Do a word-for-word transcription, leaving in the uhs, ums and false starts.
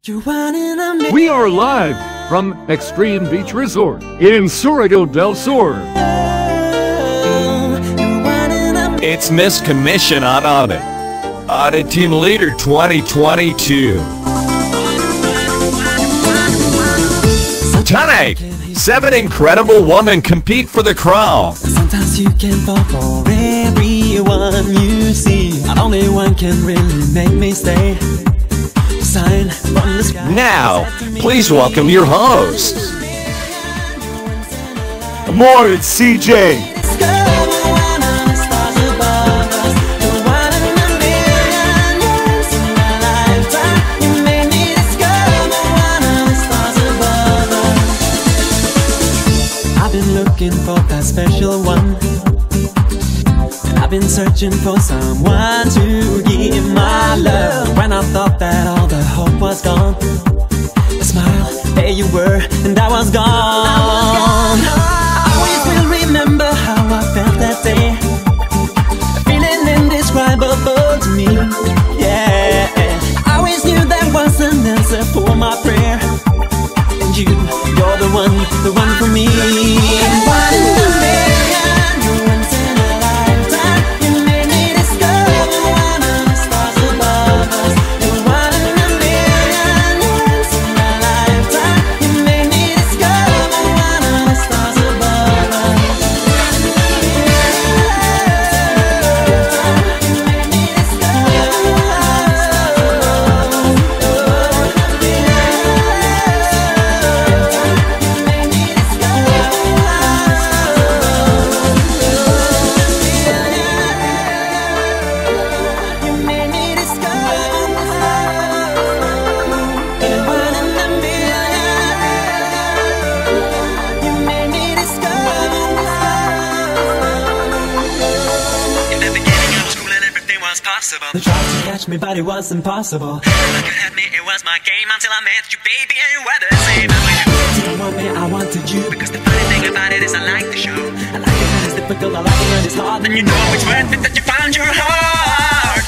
We are live from Extreme Beach Resort in Surigao del Sur. It's Miss Commission on Audit. Audit Team Leader twenty twenty-two. Tonight, seven incredible women compete for the crown. Sometimes you can fall for everyone you see. Not only one can really make me stay. Sign from the sky. Now, please welcome your hosts. More, it's C J. I've been looking for that special one. I've been searching for someone to give my love. When I thought that all the hope was gone, a smile, there you were, and I was gone. I always will remember how I felt that day. A feeling indescribable to me, yeah. I always knew there was an answer for my prayer. And you, you're the one, the one for me. One in a million, you're once in a lifetime. You made me discover one of the stars above us. You're one in a million, once in a lifetime. You made me discover one of the stars above us. You made me discover one of the They tried to catch me, but it was impossible. Like you had me, it was my game until I met you, baby, and you were the same. And when you didn't want me, I wanted you. Because the funny thing about it is I like the show. I like it when it's difficult, I like it when it's hard. Then you know it's worth it that you found your heart.